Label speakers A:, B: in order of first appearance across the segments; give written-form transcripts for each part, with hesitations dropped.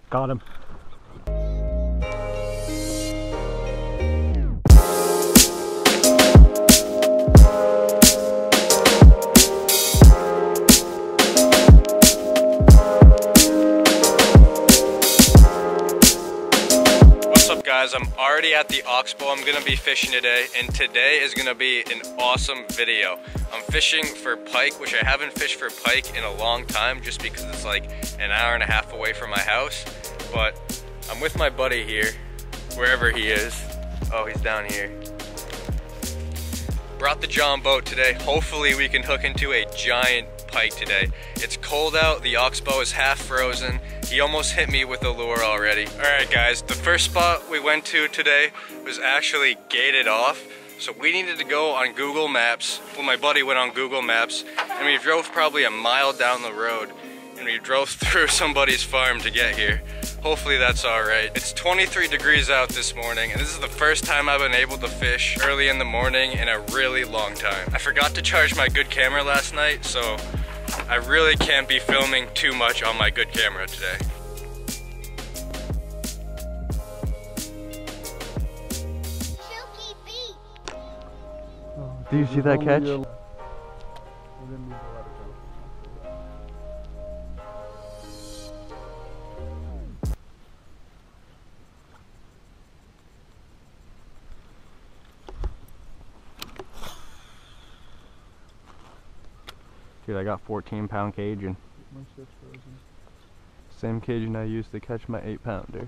A: Got him.
B: Guys, I'm already at the Oxbow. I'm gonna be fishing today, and today is gonna be an awesome video. I'm fishing for pike, which I haven't fished for pike in a long time just because it's like an hour and a half away from my house. But I'm with my buddy here, wherever he is. Oh, he's down here. Brought the John boat today. Hopefully we can hook into a giant pike today. It's cold out, the Oxbow is half frozen. He almost hit me with the lure already. Alright guys, the first spot we went to today was actually gated off. So we needed to go on Google Maps. Well, my buddy went on Google Maps and we drove probably a mile down the road and we drove through somebody's farm to get here. Hopefully that's alright. It's 23 degrees out this morning and this is the first time I've been able to fish early in the morning in a really long time. I forgot to charge my good camera last night, so I really can't be filming too much on my good camera today.
C: Chuki Beats.
A: Do you see that catch? Dude, I got 14-pound Cajun. Same Cajun I used to catch my 8-pounder.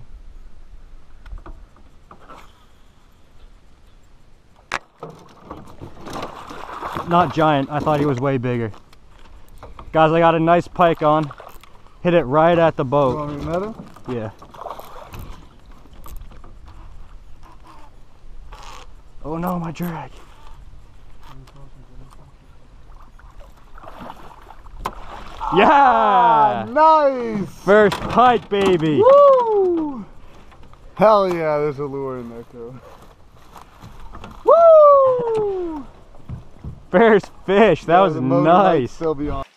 A: Not giant, I thought he was way bigger. Guys, I got a nice pike on. Hit it right at the boat.
D: You want me to net him?
A: Yeah. Oh no, my drag. Yeah!
D: Ah, nice!
A: First pike, baby!
D: Woo! Hell yeah, there's a lure in there too. Woo!
A: First fish, that was
D: the motor might
A: nice.
D: still be on.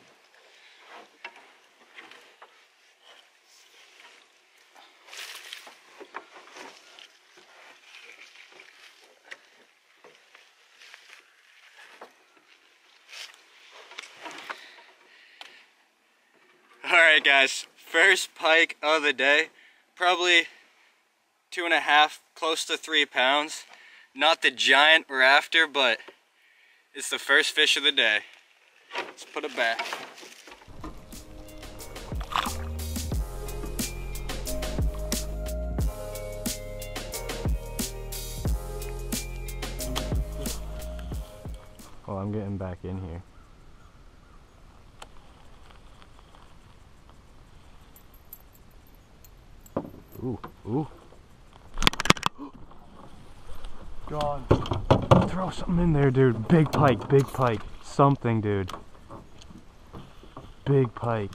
B: Alright guys, first pike of the day, probably 2.5, close to 3 pounds. Not the giant we're after, but it's the first fish of the day. Let's put it back.
A: Oh, I'm getting back in here. Ooh, ooh.
D: Gone.
A: Throw something in there, dude. Big pike, big pike. Something, dude. Big pike.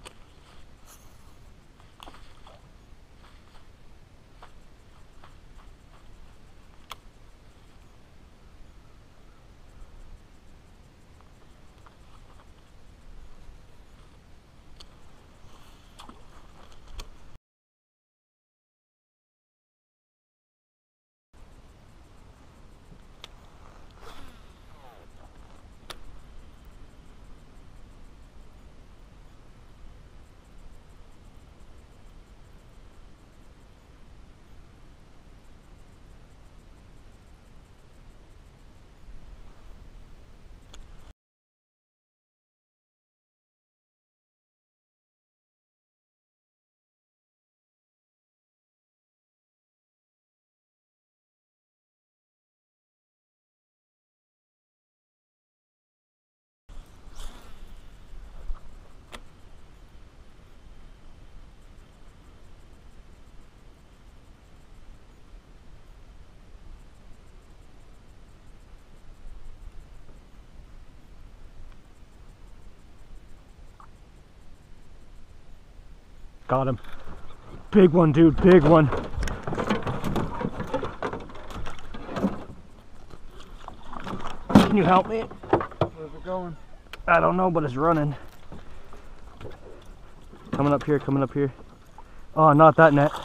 A: Got him. Big one, dude, big one. Can you help me?
D: Where's it going?
A: I don't know, but it's running. Coming up here, coming up here. Oh, not that net.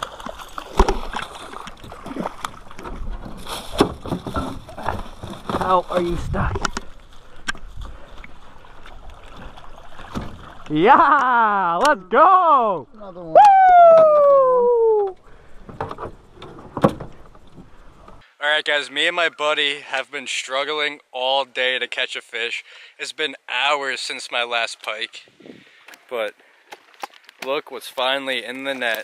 A: How are you stuck? Yeah, let's go!
D: Another one.
A: Woo!
B: Alright guys, me and my buddy have been struggling all day to catch a fish. It's been hours since my last pike. But look what's finally in the net.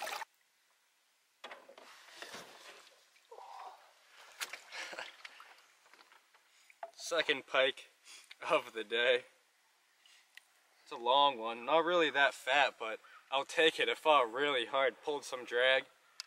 B: Second pike of the day. It's a long one, not really that fat, but I'll take it. It fought really hard, pulled some drag.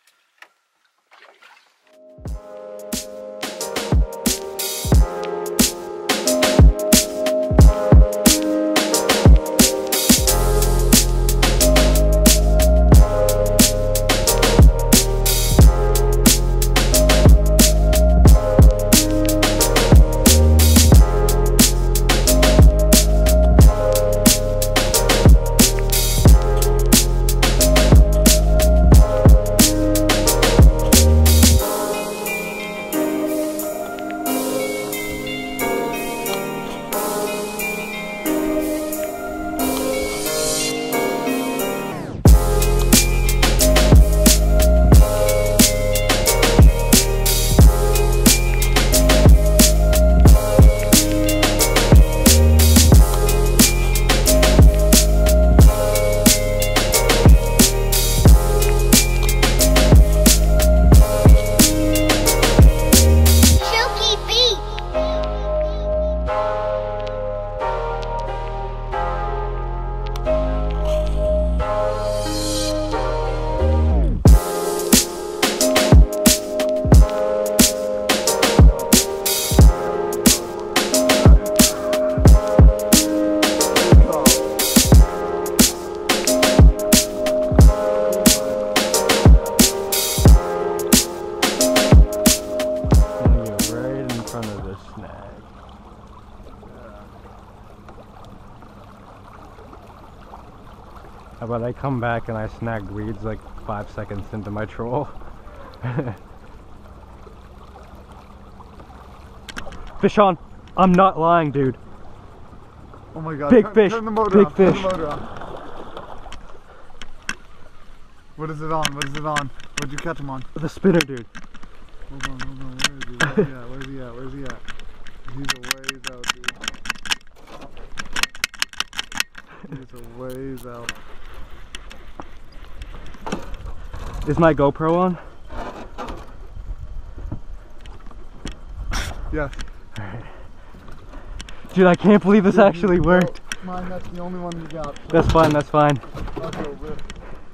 C: Chuki Beats.
A: I'm gonna get right in front of this snag. How about I come back and I snag weeds like 5 seconds into my troll? Fish on! I'm not lying, dude.
D: Oh my god.
A: Big fish,
D: Turn the motor
A: big
D: on. Turn
A: fish.
D: the motor on. What is it on? What is it on? What'd you catch him on?
A: The spinner, dude.
D: Hold on. Where is he? Where's he at? Where's he at? He's a ways out, dude. He's a ways out.
A: Is my GoPro on?
D: Yes.
A: Alright. Dude, I can't believe this actually worked.
D: Mine, that's the only one you got.
A: That's fine, that's fine.
D: Okay, where is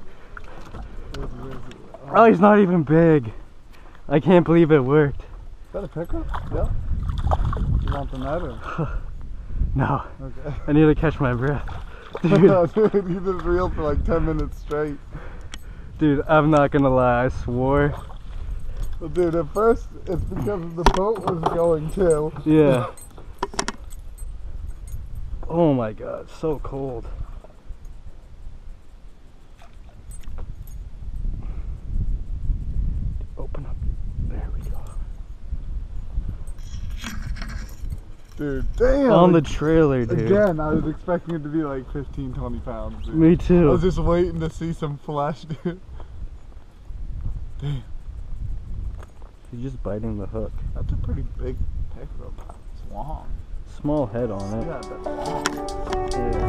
D: he?
A: Oh, he's not even big. I can't believe it worked.
D: Is that a pickup? Yeah. You want the net or?
A: No,
D: Okay.
A: I need to catch my breath. Dude,
D: Dude, you just reeled for like 10 minutes straight.
A: dude, I'm not gonna lie, I swore.
D: Well, dude, at first it's because the boat was going too.
A: Yeah. Oh my god, so cold. Open up. There we go.
D: Dude, damn.
A: On the trailer, dude.
D: Again, I was expecting it to be like 15, 20 pounds, dude.
A: Me
D: I
A: too.
D: was just waiting to see some flesh, dude. Damn.
A: He's just biting the hook.
D: That's a pretty big pickup. It's long.
A: Small head on it.
D: Yeah, that's long.
A: Yeah.